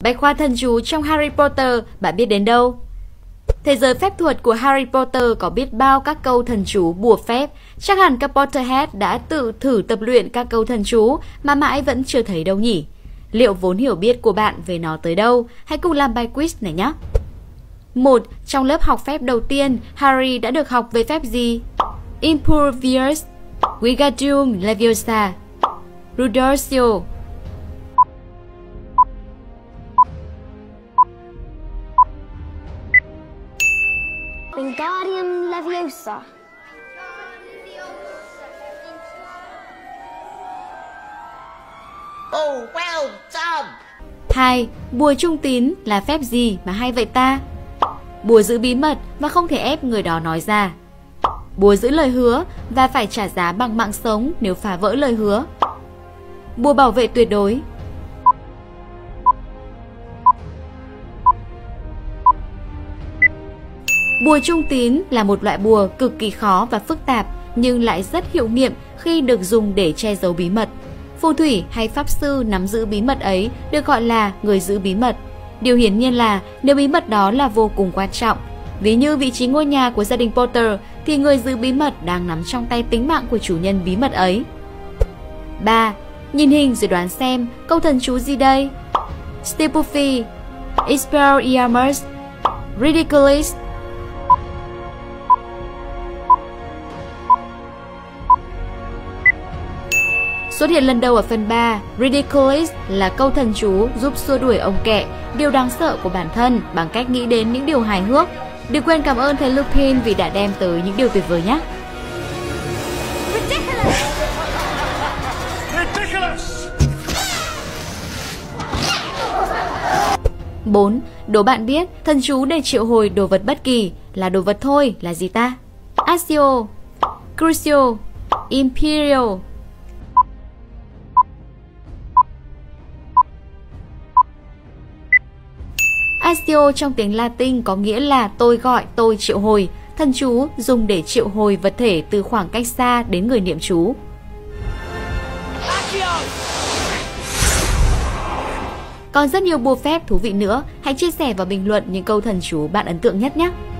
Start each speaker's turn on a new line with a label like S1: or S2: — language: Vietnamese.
S1: Bách khoa thần chú trong Harry Potter bạn biết đến đâu? Thế giới phép thuật của Harry Potter có biết bao các câu thần chú bùa phép. Chắc hẳn các Potterhead đã tự thử tập luyện các câu thần chú mà mãi vẫn chưa thấy đâu nhỉ? Liệu vốn hiểu biết của bạn về nó tới đâu? Hãy cùng làm bài quiz này nhé! 1. Trong lớp học phép đầu tiên, Harry đã được học về phép gì? Impervious, Wingardium Leviosa, Rudolphio.
S2: Wingardium Leviosa.
S3: Oh, well done!
S1: 2. Bùa trung tín là phép gì mà hay vậy ta? Bùa giữ bí mật và không thể ép người đó nói ra. Bùa giữ lời hứa và phải trả giá bằng mạng sống nếu phá vỡ lời hứa. Bùa bảo vệ tuyệt đối. Bùa trung tín là một loại bùa cực kỳ khó và phức tạp nhưng lại rất hiệu nghiệm khi được dùng để che giấu bí mật. Phù thủy hay pháp sư nắm giữ bí mật ấy được gọi là người giữ bí mật. Điều hiển nhiên là nếu bí mật đó là vô cùng quan trọng, ví như vị trí ngôi nhà của gia đình Potter, thì người giữ bí mật đang nắm trong tay tính mạng của chủ nhân bí mật ấy. 3. Nhìn hình rồi đoán xem câu thần chú gì đây? Stupefy, Expelliarmus, Ridiculous. Xuất hiện lần đầu ở phần 3, Ridiculous là câu thần chú giúp xua đuổi ông kẹ, điều đáng sợ của bản thân bằng cách nghĩ đến những điều hài hước. Đừng quên cảm ơn thầy Lupin vì đã đem tới những điều tuyệt vời nhé.
S4: Ridiculous!
S1: 4. Đố bạn biết thần chú để triệu hồi đồ vật bất kỳ là đồ vật thôi là gì ta? Accio, Crucio, Imperial. Accio trong tiếng Latin có nghĩa là tôi gọi, tôi triệu hồi. Thần chú dùng để triệu hồi vật thể từ khoảng cách xa đến người niệm chú. Còn rất nhiều bùa phép thú vị nữa. Hãy chia sẻ và bình luận những câu thần chú bạn ấn tượng nhất nhé.